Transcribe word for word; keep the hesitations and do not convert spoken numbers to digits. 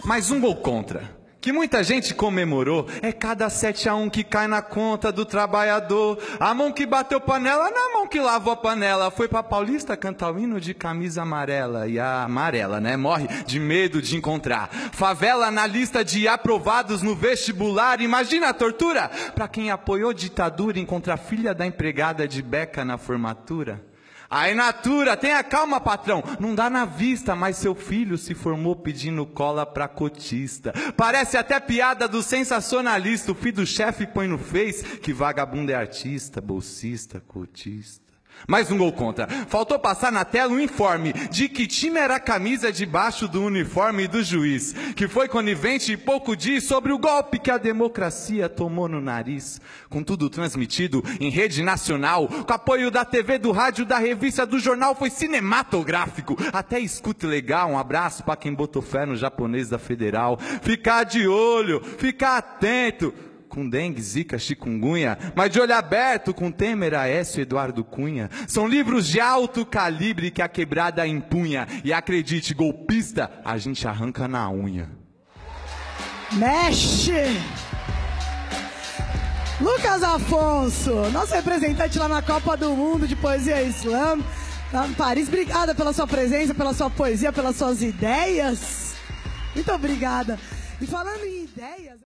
Mais um gol contra, que muita gente comemorou. É cada sete a um que cai na conta do trabalhador. A mão que bateu panela na mão que lavou a panela. Foi pra Paulista cantar o hino de camisa amarela. E a amarela, né, morre de medo de encontrar favela na lista de aprovados no vestibular. Imagina a tortura pra quem apoiou ditadura encontrar filha da empregada de beca na formatura. Aí, Natura, tenha calma, patrão. Não dá na vista, mas seu filho se formou pedindo cola pra cotista. Parece até piada do sensacionalista. O filho do chefe põe no Face que vagabundo é artista, bolsista, cotista. Mais um gol contra. Faltou passar na tela um informe de que time era a camisa debaixo do uniforme do juiz, que foi conivente e pouco diz sobre o golpe que a democracia tomou no nariz. Com tudo transmitido em rede nacional, com apoio da T V, do rádio, da revista, do jornal, foi cinematográfico. Até escute legal, um abraço pra quem botou fé no japonês da Federal. Ficar de olho, ficar atento com dengue, zika, chikungunya, mas de olho aberto com Temer, Aécio e Eduardo Cunha. São livros de alto calibre que a quebrada empunha. E acredite, golpista, a gente arranca na unha. Mexe! Lucas Afonso, nosso representante lá na Copa do Mundo de Poesia Slam, lá em Paris. Obrigada pela sua presença, pela sua poesia, pelas suas ideias. Muito obrigada. E falando em ideias...